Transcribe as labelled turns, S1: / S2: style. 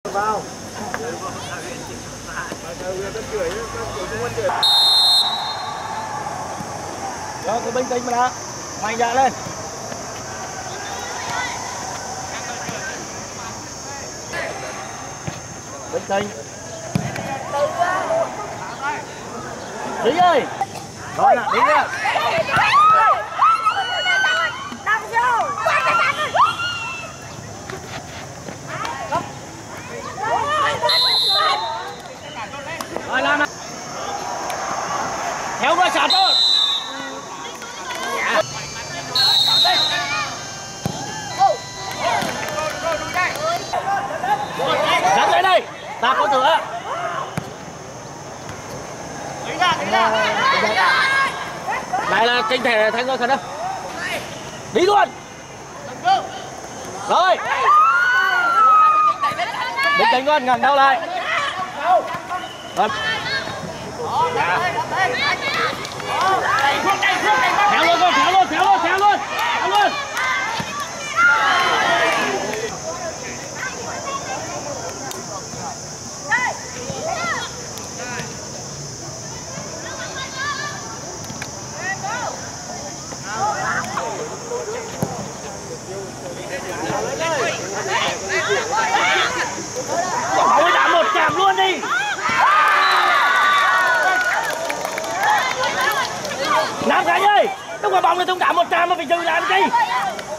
S1: Vào. Rồi cứ bình tĩnh mà đã. Mạnh dạn lên. Bình tĩnh. Đi ơi. Rồi nè, đi ra. Rồi làm nào. Theo qua sát thôi. Dắt lên đây. Ta có thừa. Lại là tranh thể thanh rồi thật đâu. Đi luôn. Rồi. Bình tĩnh luôn, ngẩng đầu lại. Rồi. Kéo luôn con, kéo luôn, kéo luôn, kéo luôn, kéo luôn. Ôi đã một chạm luôn đi. Nam Khánh ơi, lúc mà bóng này tung đá một chạm mà phải dừng lại cái gì?